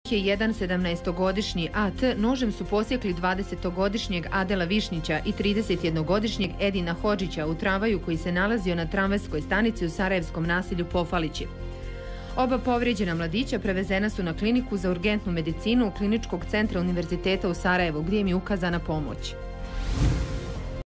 Jedan 17-godišnji AT nožem su posjekli 20-godišnjeg Adela Višnjića i 31-godišnjeg Edina Hodžića u tramvaju koji se nalazio na tramvajskoj stanici u sarajevskom naselju Pofalići. Oba povrijeđena mladića prevezena su na kliniku za urgentnu medicinu Kliničkog centra Univerziteta u Sarajevu, gdje im je ukazana pomoć.